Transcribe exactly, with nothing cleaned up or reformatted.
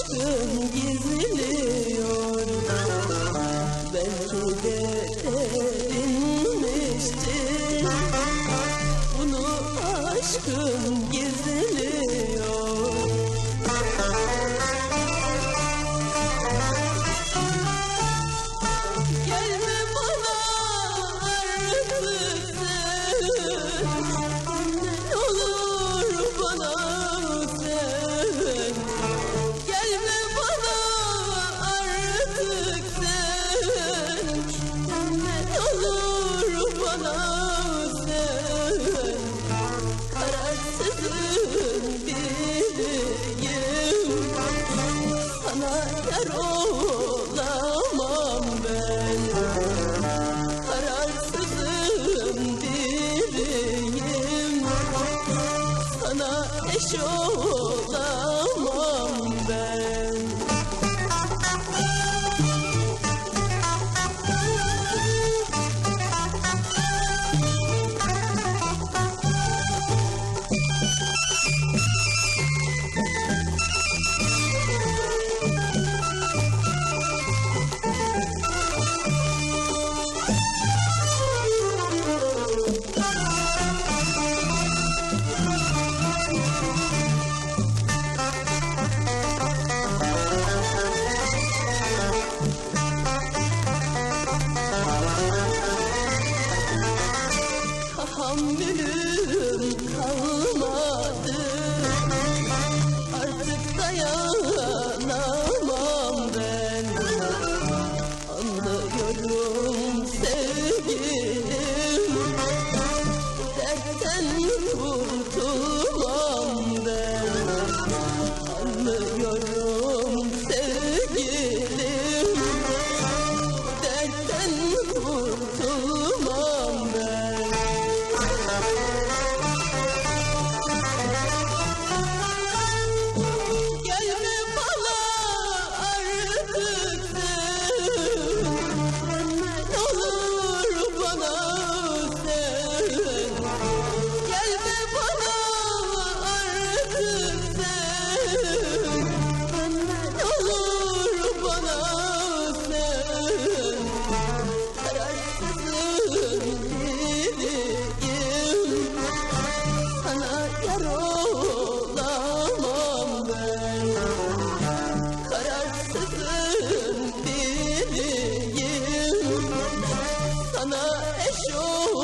aşkın gizliyor. Belki de derinmiştir, bunu aşkın gizliyor. Gelme bana artık sen, ne olur bana sen. Gelme bana artık sen, ne olur bana sen. Kararsızım biriyim, sana yar olamam ben. Kararsızım biriyim, sana eş olamam ben. Tahammülüm kalmadı, artık dayanamam ben. Anlıyorum sevgilim, bu dertten kurtulamam ben. Anlıyorum sevgilim, bu dertten kurtulamam ben. Gelme bana artık sen, ne olur bana sen. Gelme bana artık sen, ne olur bana sen. Kararsızım biriyim, sana yar olamam ben. Kararsızım biriyim, sana eş olamam.